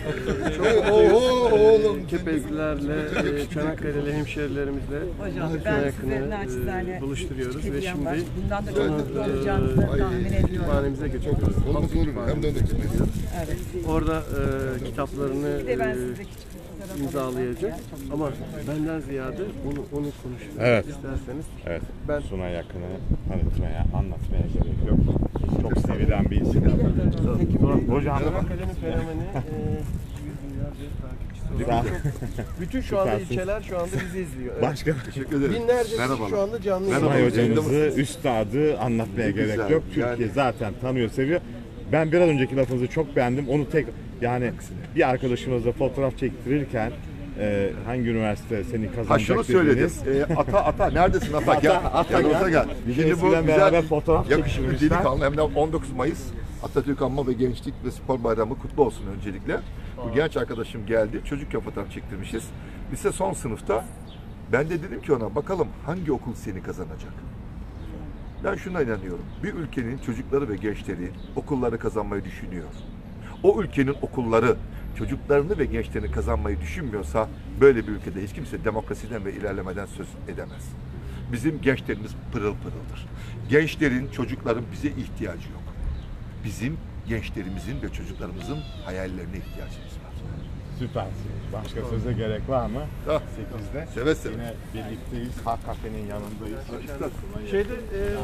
Oğlum. Kepezlilerle, Çanakkale'li hemşerilerimizle Hocam ben sizlerin naçizane buluşturuyoruz ve şimdi bundan da çok mutlu olacağınızı tahmin ediyorum. kütüphanemize geçiyoruz. Hem de öyle gitmeliyiz. Evet. Orada kitaplarını Bir de ben size küçük bir fotoğraf imzalayacak alacağım. Çok ama benden ziyade onu konuşturmak Evet. isterseniz. Evet. Ben Suna Yakın'ı tanıtmaya, anlatmaya gerek yok. Çok sevilen bir isim. Hocam. Çanakkale'nin fenomeni 100 milyarca takipçisi olan bütün şu anda Süpersiniz. ilçeler şu anda bizi izliyor. Evet. Başka Teşekkür ederim. Binlerce kişi Merhabalar. şu anda canlı Merhaba. yayın. Sunay hocamızı, üstadı anlatmaya Ne gerek güzel. yok. Türkiye zaten tanıyor, seviyor. Ben biraz önceki lafınızı çok beğendim. Onu yani bir arkadaşımızla fotoğraf çektirirken hangi üniversite seni Ha kazanacak şunu söyledim. dediniz. Ata neredesin Ata? Gel. Ata Yanımıza gel. Şimdi bu beraber fotoğraf yakışıklı çektirmişler. delikanlı hem de 19 Mayıs Atatürk Anma ve Gençlik ve Spor Bayramı kutlu olsun öncelikle. Bu genç arkadaşım geldi. Çocukken fotoğraf çektirmişiz. Lise son sınıfta. Ben de dedim ki ona bakalım hangi okul seni kazanacak? Ben şuna inanıyorum. Bir ülkenin çocukları ve gençleri okulları kazanmayı düşünüyor. O ülkenin okulları çocuklarını ve gençlerini kazanmayı düşünmüyorsa böyle bir ülkede hiç kimse demokrasiden ve ilerlemeden söz edemez. Bizim gençlerimiz pırıl pırıldır. Gençlerin, çocukların bize ihtiyacı yok. Bizim gençlerimizin ve çocuklarımızın hayallerine ihtiyacımız var. Süpersiniz. Başka söze gerek var mı? Ah, 8'de. seve seve. Yine birlikteyiz. Hak Kafe'nin yanındayız. Şeyde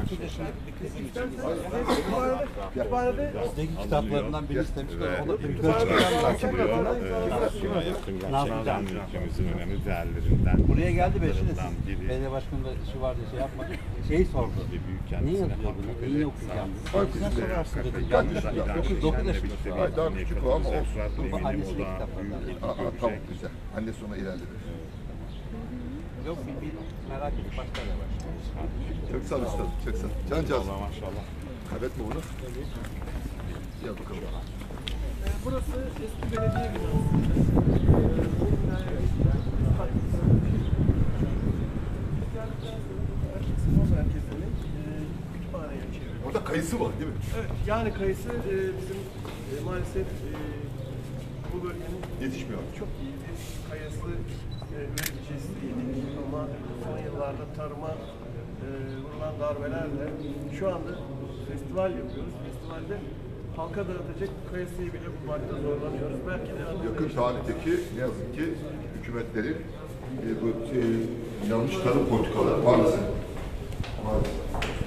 kütüphanede Kitaplarından biri istemişler. O da Suna Yakın gerçekten ülkemizin önemli değerlerinden. buraya geldi beşiniz. biri. Belediye başkanı da işi vardı şey yapmadı. Şeyi sordu. Büyük Ne kendisine yazıyor bunu? Neyi okuyacağım? Nasıl sorarsın dedi. Yanlış. 9 yaş küçük. Daha küçük o ama olsun. Bu annesi de kitaplarından. Tamam güzel. Anne sonra ilerledi. Yok bir merak edip başka da var. Çok sağ ol üstadım. Çok sağ ol. Cancağız. Allah maşallah. Kaybetme bunu. Gel bakalım. burası eski belediye binası. Spor merkezini kütüphaneye çeviriyor. Orada kayısı var değil mi? Evet, yani kayısı bizim maalesef bu bölgenin Yetişmiyor. çok iyi bir kayısı üreticisi değil ama son yıllarda tarıma vurulan darbelerle şu anda festival yapıyoruz. Festivalde halka dağıtacak kayısıyı bile bulmakta zorlanıyoruz. Belki de Yakın tarihteki ne yazık ki hükümetlerin bu yanlış tarım politikaları maalesef. Maalesef.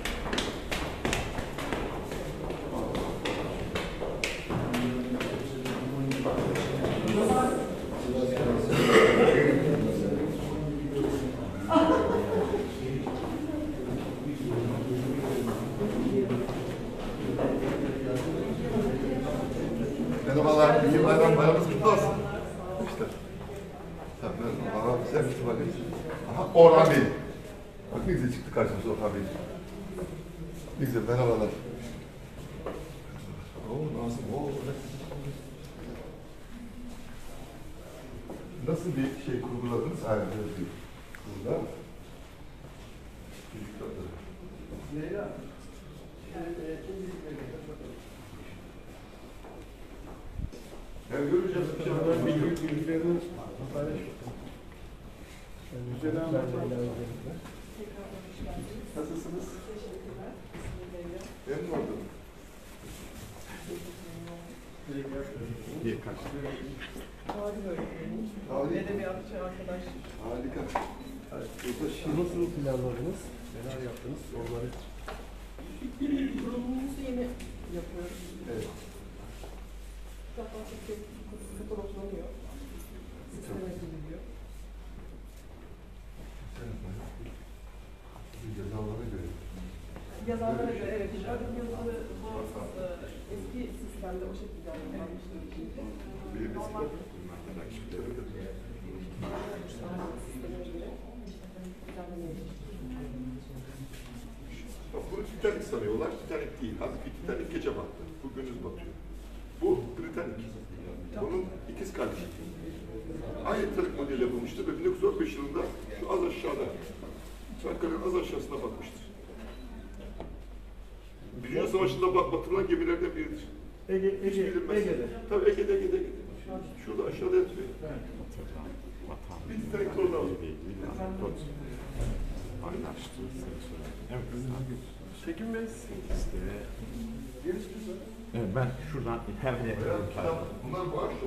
Merhabalar, iyi bayram, bayramınız kutlu olsun. İşte. Merhaba, güzel festivalimiz. Aha, Orhan Bey. Bak ne güzel çıktı karşımıza Orhan Bey. Ne güzel, merhabalar. Oo, Nazım, oo. Nasıl bir şey kurguladınız? Aynen, öyle bir kurgular. Çocuklar. Leyla. Yani göreceğiz bir şey var. Bilgilerini paylaşıyoruz. Nasılsınız? Memnun oldum. İyi kaç. Edebiyatçı arkadaş. Harika. Nasıl planladınız? Neler yaptınız? Onları Kurumumuzu yeni yapıyoruz. Evet. Kitaplar çok sıfır okunuyor. Sisteme giriliyor. Cezalara göre. Yazarlara göre evet. Adım yazılı bu eski sistemde o şekilde alınmıştı. Normal sistemine göre düzenlemeye Bak bunu Titanic sanıyorlar. Titanic değil. Halbuki Titanic gece battı. Bu gündüz batıyor. Bu Britannic. Bunun ikiz kardeşi. Aynı Titanic modeli yapılmıştır ve 1915 yılında şu az aşağıda Çanakkale'nin az aşağısına batmıştır. Dünya Savaşı'nda batırılan gemilerden biridir. Hiç bilinmez. Ege'de. Tabii Ege'de. Şu Hatırlam, vatandaşlığı ile ilgili anekdot paylaştı. Evet. Çekim Bey, Evet, ben şuradan hemen yakalayayım. Bunlar bu akşam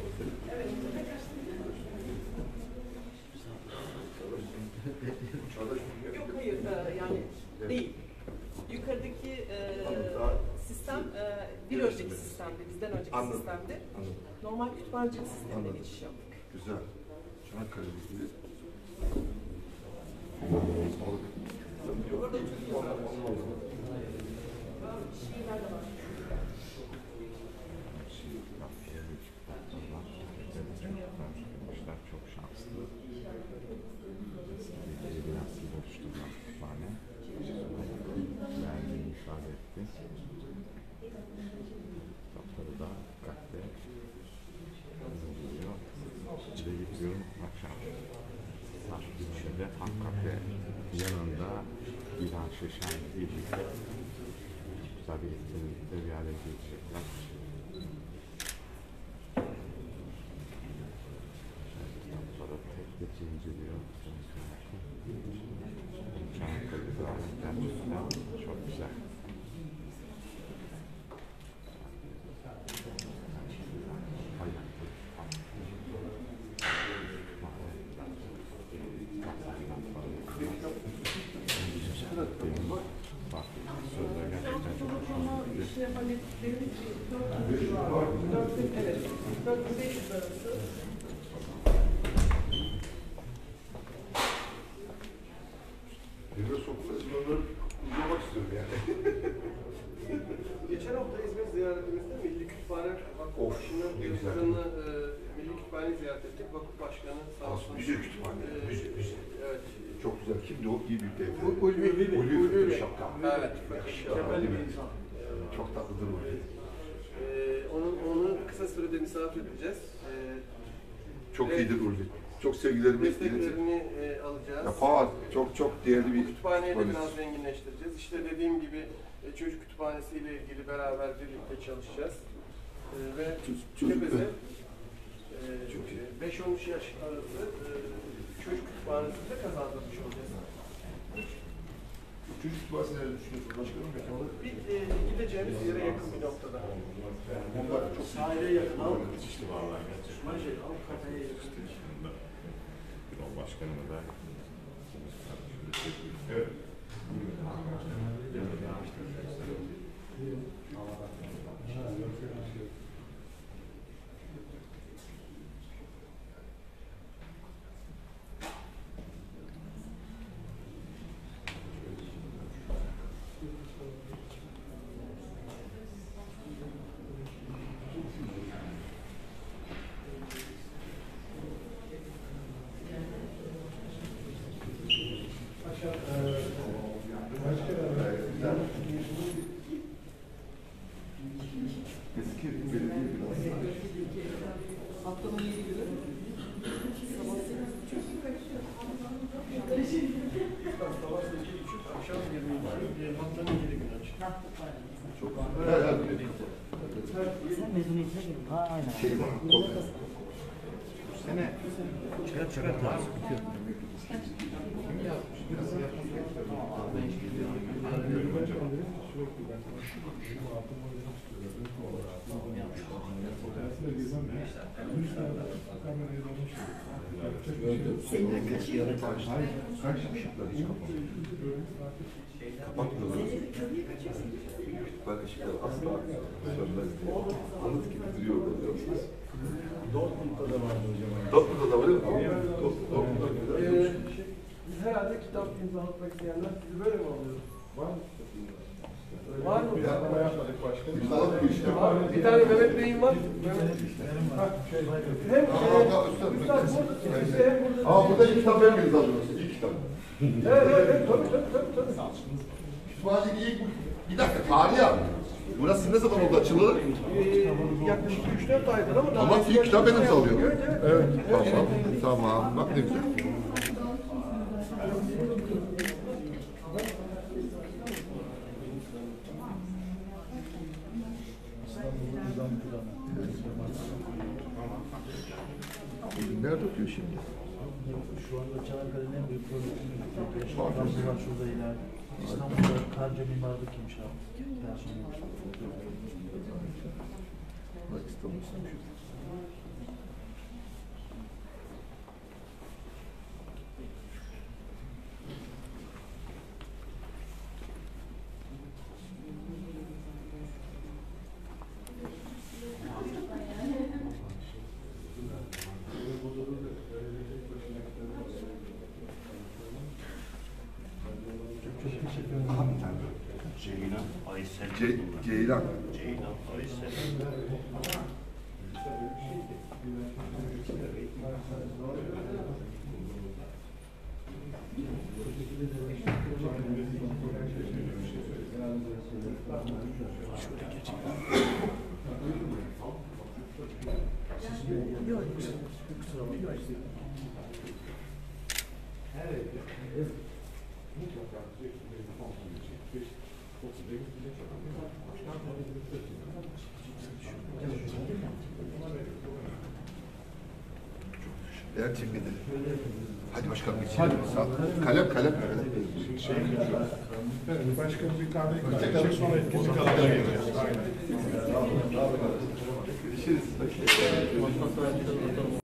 Yok hayır yani değil. Yukarıdaki sistem bir önceki sistemdi, bizden önceki Anladım. sistemdi. Anladım. Normal kütüphanecilik sistemine Anladım. geçiş yaptık. Güzel. Çanakkale'de ilgili. Orada tutuyor. Çok şanslı. Biraz oluşturmak kütüphane. Beğendiğini ifade etti. Kitapları da dikkatle hazırlıyor. İçeri gidiyorum. Akşam saat 3'de Tam Kafe yanında İlhan Şeşen birlikte tabii birlikte bir araya gelecekler. Kitapları tek tek inceliyor. Çanakkale'de gerçekten çok güzel. Bak, sözler gerçekten çok hoşuma gitti. İşte hallettiklerimiz 400-500 arası. Devre sokulu esmerleri uygulamak istiyorum yani. geçen hafta İzmir ziyaretimizde Milli Kütüphane Vakfı Of, Başkanı ne güzel. Milli Kütüphane'yi ziyaret ettik. Vakıf Başkanı sağ olsun. Müze kütüphane. Müze. Evet. Çok güzel. Kimdi o? İyi bir devre. Ulvi şapka. Evet. Değil mi? Çok tatlıdır Ulvi. Onu kısa sürede misafir edeceğiz. Çok Evet. iyidir Ulvi. Çok sevgilerimi iletin. Desteklerini alacağız. Yapar. Çok değerli bir Kütüphaneyi de kütüphanesi. biraz zenginleştireceğiz. İşte dediğim gibi çocuk kütüphanesiyle ilgili beraber birlikte çalışacağız. Ve Kepez'e 5-13 yaş arası çocuk kütüphanesi de kazandırmış olacağız. Çocuk kütüphanesi nerede düşünüyorsunuz başkanım? Mekanı? Bir gideceğimiz yere yakın bir noktada. Onlar çok Sahile yakın ama İşte vallahi gerçekten. kafeye yakın. Bir o başkanımı da Evet. Eski belediye binası. Haftanın 7 günü. Sabah 8.30, akşam 22, haftanın 7 günü açık. Çok güzel. Her gün Sen mezuniyetine girdin. Ha aynen. şey var. Kopya. Çıkart abi. Senin kaç yıl? Kaç ışıklar hiç kapalı. Kapatmıyorlar. Ben ışıkları asla sönmez diye. Anıt gibi duruyor orada biliyor musunuz? Dortmund'da da vardı hocam. Dortmund'da da var değil mi? Dortmund'da güzel. Biz herhalde kitap imzalatmak isteyenler sizi böyle mi alıyoruz? Var mı? Var mı? Yapma yapmadık başkanım. İmzalat bir işte. Bir tane Mehmet Bey'im var. Hem Üstad burada, işte hem burada. Ama burada ilk kitap ben imzalıyorsun. İlk kitap. Evet, tabii. Kütüphanedeki ilk bir dakika tarihi abi. Burası ne zaman oldu açılalı? Yaklaşık 3-4 aydır ama daha Ama ilk kitap ben imzalıyorum. Evet. Tamam. Tamam. Bak ne güzel. Nerede okuyor şimdi? Şu anda Çanakkale'nin en büyük projektini Şurası var şurada ileride. İstanbul'da Karca Mimarlık İnşaatı. Personel. Bak İstanbul'da. Ceylan Aysel. Ceylan. Ceylan Aysel. Gerçekten. Hadi başkanım içelim. Kalem kalem. Başkanım bir kahve içelim sonra etkinlik alanına geleceğiz. Görüşürüz.